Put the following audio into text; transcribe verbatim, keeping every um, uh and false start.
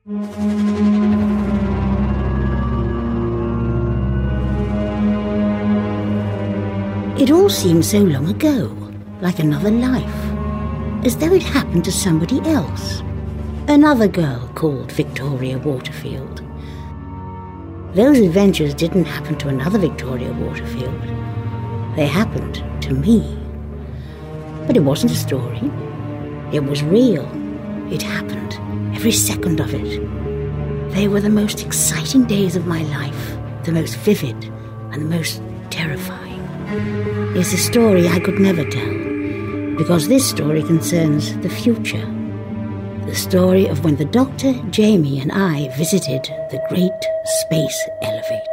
It all seemed so long ago, like another life, as though it happened to somebody else, another girl called Victoria Waterfield. Those adventures didn't happen to another Victoria Waterfield. They happened to me. But it wasn't a story. It was real. It happened, every second of it. They were the most exciting days of my life, the most vivid and the most terrifying. It's a story I could never tell, because this story concerns the future. The story of when the Doctor, Jamie and I visited the Great Space Elevator.